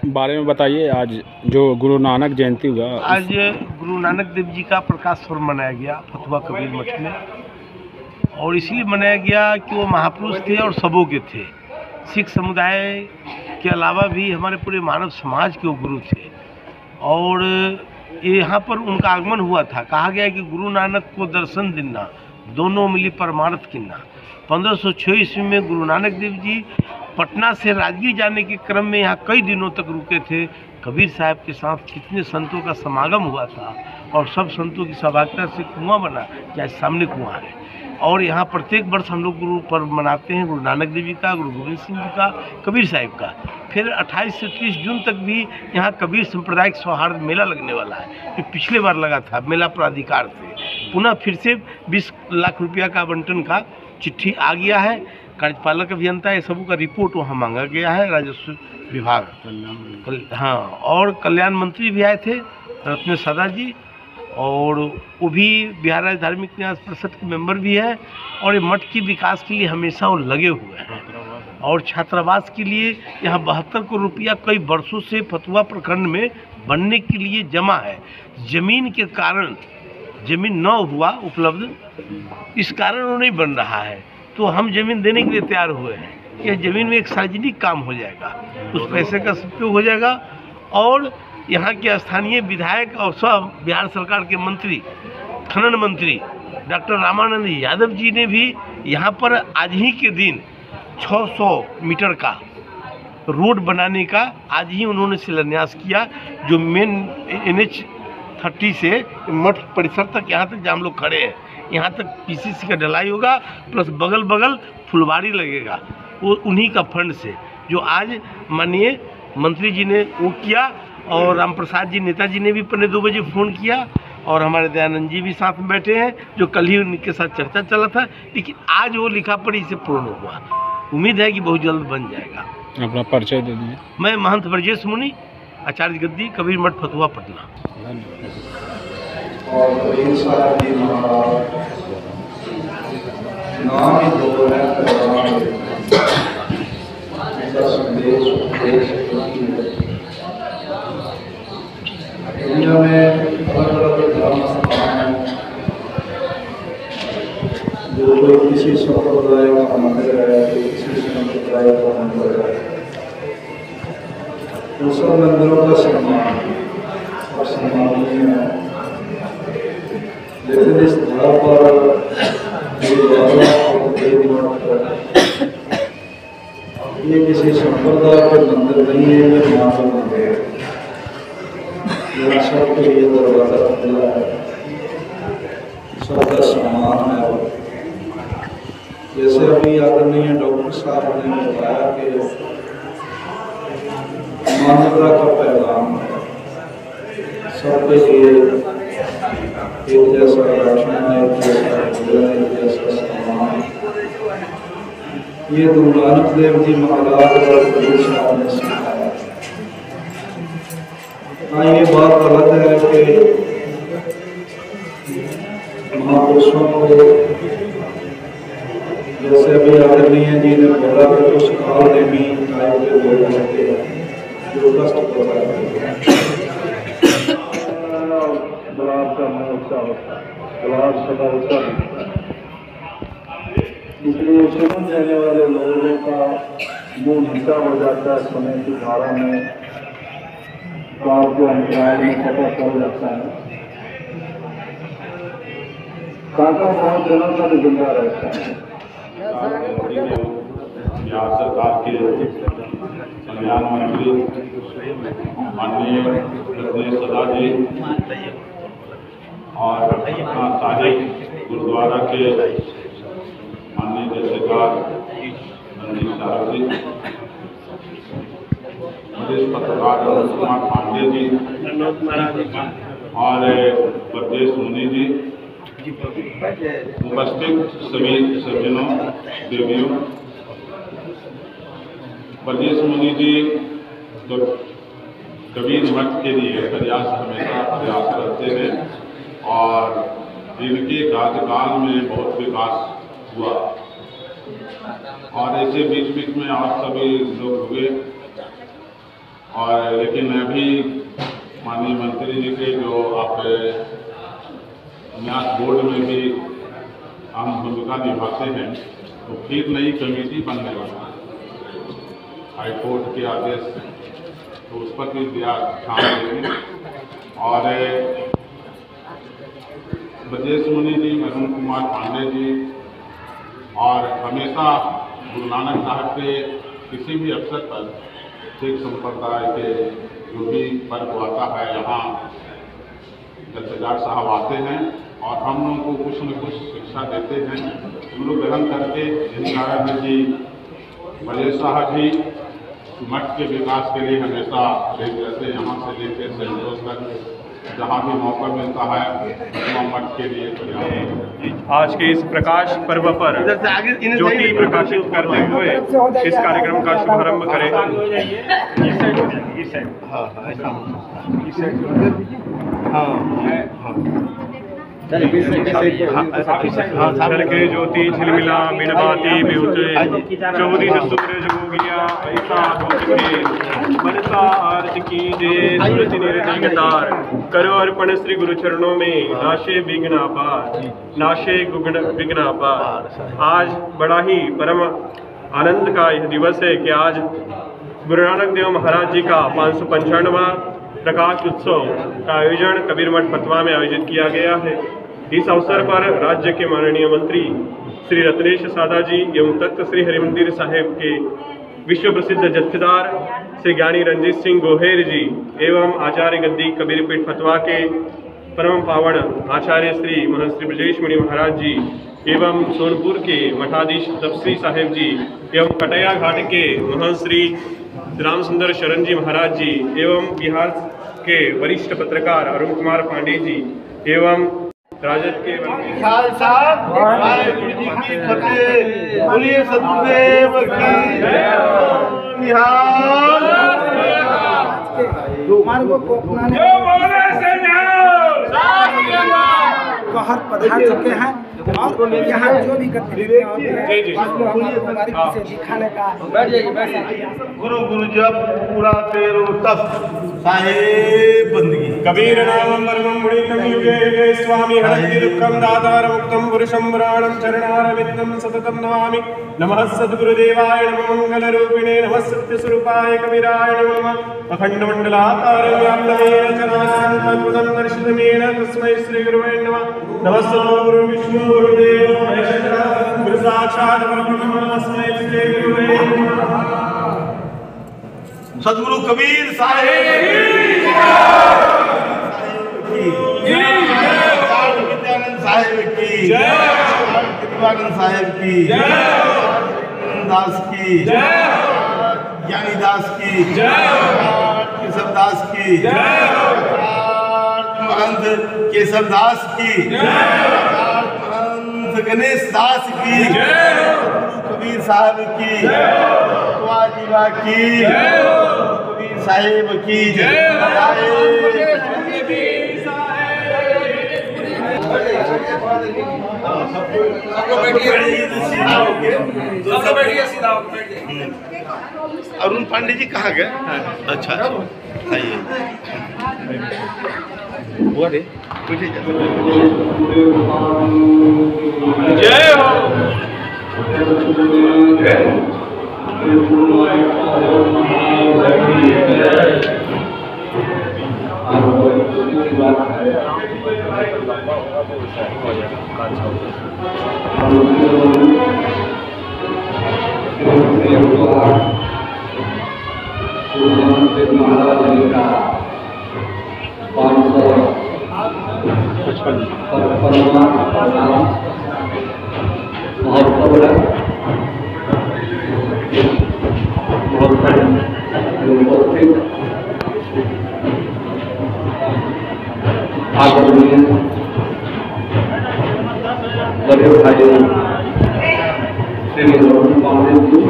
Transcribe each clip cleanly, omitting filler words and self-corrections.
बारे में बताइए। आज जो गुरु नानक जयंती हुआ, आज गुरु नानक देव जी का प्रकाश पर्व मनाया गया फतुहा कबीर मठ में, और इसलिए मनाया गया कि वो महापुरुष थे और सबों के थे। सिख समुदाय के अलावा भी हमारे पूरे मानव समाज के वो गुरु थे, और ये यहाँ पर उनका आगमन हुआ था। कहा गया है कि गुरु नानक को दर्शन देना, दोनों मिली परमार्थ किन्ना। 1506 ईस्वी में गुरु नानक देव जी पटना से राजगीर जाने के क्रम में यहाँ कई दिनों तक रुके थे। कबीर साहब के साथ कितने संतों का समागम हुआ था, और सब संतों की सहभागिता से कुआं बना, चाहे सामने कुआं है। और यहाँ प्रत्येक वर्ष हम लोग गुरु पर्व मनाते हैं, गुरु नानक देव जी का, गुरु गोविंद सिंह जी का, कबीर साहब का। फिर 28 से 30 जून तक भी यहाँ कबीर सांप्रदायिक सौहार्द मेला लगने वाला है, जो पिछले बार लगा था मेला प्राधिकार से। पुनः फिर से 20 लाख रुपया का आवंटन का चिट्ठी आ गया है। कार्यपालक अभियंता ये सबों का रिपोर्ट वहाँ मांगा गया है, राजस्व विभाग। हाँ, और कल्याण मंत्री भी आए थे, रत्न सदा जी, और वो भी बिहार राज्य धार्मिक न्यास परिषद के मेंबर भी है। और ये मठ की विकास के लिए हमेशा वो लगे हुए हैं, और छात्रावास के लिए यहाँ 72 करोड़ रुपया कई वर्षों से फतुहा प्रखंड में बनने के लिए जमा है। जमीन के कारण जमीन न हुआ उपलब्ध, इस कारण वो नहीं बन रहा है। तो हम जमीन देने के लिए तैयार हुए हैं। यह जमीन में एक सार्वजनिक काम हो जाएगा, उस पैसे का सदुपयोग हो जाएगा। और यहाँ के स्थानीय विधायक और सब बिहार सरकार के मंत्री, खनन मंत्री डॉक्टर रामानंद यादव जी ने भी यहाँ पर आज ही के दिन 600 मीटर का रोड बनाने का आज ही उन्होंने शिलान्यास किया, जो मेन NH 30 से मठ परिसर तक, यहाँ तक जहाँ हम लोग खड़े हैं, यहाँ तक PCC का ढलाई होगा, प्लस बगल बगल फुलवारी लगेगा, वो उन्हीं का फंड से, जो आज माननीय मंत्री जी ने वो किया। और राम प्रसाद जी नेताजी ने भी 2 बजे फ़ोन किया, और हमारे दयानंद जी भी साथ में बैठे हैं, जो कल ही उनके साथ चर्चा चला था, लेकिन आज वो लिखा पढ़ी से पूर्ण हुआ। उम्मीद है कि बहुत जल्द बन जाएगा। अपना परिचय दे दीजिए। मैं महंत ब्रजेश मुनि, आचार्य गद्दी, कबीर मठ फतुहा पटना। और कबीर साहब जी महाराज नाम ही दो है, इनका संदेश दुनिया में अलग-अलग धर्म स्थान हैं, जो कोई किसी संप्रदाय का मंदिर है, कोई किसी संप्रदाय का मंदिर है, उन सब मंदिरों का सम्मान और सम्मानीय है। लेकिन इस धरा पर ये किसी संप्रदाय के मंदिर नहीं है, ये मानव मंदिर है। यहाँ सबके लिए दरवाजा खुला है, सबका सम्मान है। जैसे अभी आदरणीय डॉक्टर साहब ने बताया कि मानवता का पैगाम सबके लिए एक जैसा बैठना, एक जैसा भोजन, एक जैसा सम्मान, ये गुरु नानक देव जी महाराज और कबीर साहब ने सिखाया। हाँ, ये बात अलग है कि महापुरुषों को, जैसे अभी आदरणीय जी ने बोला कि उस काल में भी आयु के लोग होते हैं जो कष्ट होता है, गुलाब का मुँह ऊँचा होता है, गुलाब सदा ऊँचा दिखता है। इसलिए सुन जाने वाले लोगों का मुँह नीचा हो जाता है समय की धारा में, काल के अंतराल में पता चल जाता है। काका बहुत दिनों तक जिंदा रहता है। बिहार सरकार के कल्याण मंत्री माननीय रत्न सदा जी और सारे गुरुद्वारा के माननीय जथेदार रणजीत साहब जी, प्रदेश पत्रकार कुमार पांडे जी और ब्रजेश मुनि जी, उपस्थित सभी सज्जनों देवियों। ब्रजेश मुनि जी तो कबीर मठ के लिए हमेशा प्रयास करते हैं, और इनके कार्यकाल में बहुत विकास हुआ, और ऐसे बीच बीच में आप सभी लोग हुए। और लेकिन अभी माननीय मंत्री जी के जो आप न्यास बोर्ड में भी अहम भूमिका निभाते हैं, तो फिर नई कमेटी बनने वाली है हाईकोर्ट के आदेश से, तो उस पर भी ध्यान देंगे। और ब्रजेश मुनि जी, अरुण कुमार पांडे जी, और हमेशा गुरु नानक साहब के किसी भी अवसर पर सिख संप्रदाय के जो भी पर्व आता है, यहाँ जत्थेदार साहब आते हैं और हम लोगों को कुछ न कुछ शिक्षा देते हैं। हम लोग ग्रहण करके जिन कारण कि ब्रजेश साहब जी मठ के विकास के लिए हमेशा रहते, यहाँ से लेकर सेंटोस तक जहाँ भी मौका मिलता है वहाँ मठ के लिए। आज के इस प्रकाश पर्व पर ज्योति प्रकाशित करते हुए इस कार्यक्रम का शुभारंभ करें। घर के ज्योति झिलमिला बिनबाती बिहुते चौधरी सूरज हो गया ऐसा मनसा आरत की दे सूरज निर्जयतार करो अर्पण श्री गुरु चरणों में नाशे विघ्न पार नाशे विघ्न पार। आज बड़ा ही परम आनंद का यह दिवस है कि आज गुरु नानक देव महाराज जी का 595वां प्रकाश उत्सव का आयोजन कबीर मठ फतवा में आयोजित किया गया है। इस अवसर पर राज्य के माननीय मंत्री श्री रत्नेश सादा जी एवं तख्त श्री हरिमंदिर साहिब के विश्व प्रसिद्ध जत्थेदार श्री ज्ञानी रंजीत सिंह गोहेर जी एवं आचार्य गद्दी कबीर पीठ फतवा के परम पावन आचार्य श्री महंत श्री ब्रजेश मुनि महाराज जी एवं सोनपुर के मठाधीश तपस्वी साहेब जी एवं कटैया घाट के महंत श्री रामसुंदर शरण जी महाराज जी एवं बिहार के वरिष्ठ पत्रकार अरुण कुमार पांडे जी एवं राजद के खालसा वाहेगुरु जी की फतेह। बोलिए सतगुरुदेव की निहाल। कहर पधार चुके हैं और यहाँ जो भी गतिविधियाँ होती हैं से दिखाने का। गुरु गुरु जब पूरा तेरो तप साहेब बंदगी कबीर नामं परमं मुनितं युगे युगे स्वामी हरति दुःखं दातारं मुक्तं पुरुषं पुराणं चरणारविन्दं सततं नमामि। नमः सद्गुरुदेवाय नमः मंगलरूपिणे नमः सत्यस्वरूपाय कबीराय नमः। अखण्डमण्डलाकारं व्याप्तमेन चराचरं तद्भुतं दर्शितमेन तस्मै श्रीगुरुवे नमः। नमः सद्गुरु विष्णु गुरुदेव महेश्वर गुरु साक्षात् परब्रह्म तस्मै श्रीगुरुवे नमः। सदगुरु कबीर साहेब की विद्यानंद साहेब की कृपानंद साहेब की दास की ज्ञानी दास की केशव दास की महंत केशव दास की महंत गणेश दास की कबीर साहब की जीवा की कबीर साहेब की अरुण पांडे जी कहाँ गए? अच्छा आइए जय हो। आदरणीय बड़े भाई श्री अरुण पांडे जी,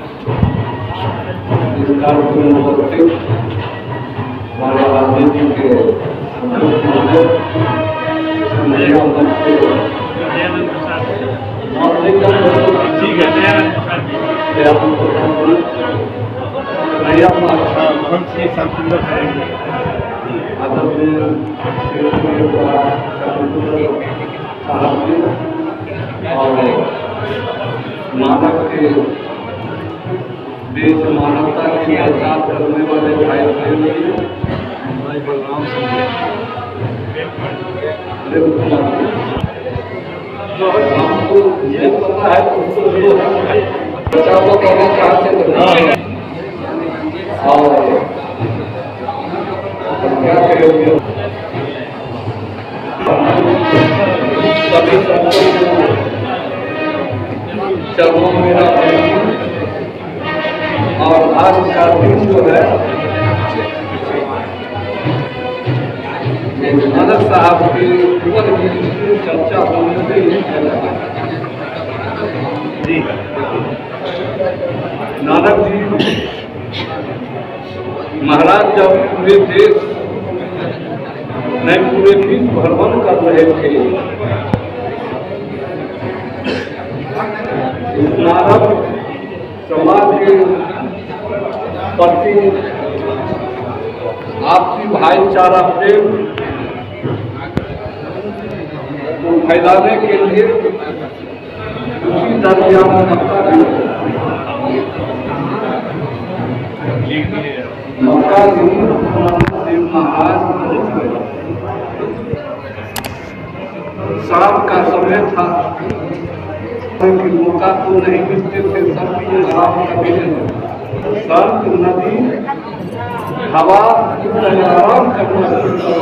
इस कार्यक्रम में उपस्थित हमारे राजनीति के ठीक है महंत से शाम सुंदर करेंगे। मानव के देश मानवता की आजाद करने वाले भाई भाई बलराम सिंह हमको ये पता है बच्चा को कहना चाहते थे और क्या करेंगे सभी चरणों में और आज का दिन जो है नानक साहब के जीवन की चर्चा होने से जी नानक जी महाराज जब पूरे देश में पूरे विश्व भ्रमण कर रहे थे, नानक समाज के प्रति आपसी भाईचारा प्रेम को फैलाने के लिए उसी दरिया मक्का महाराज शाम का समय था कि मौका तो नहीं मिलते थे, सब आराम करते सर्द नदी हवा आराम करना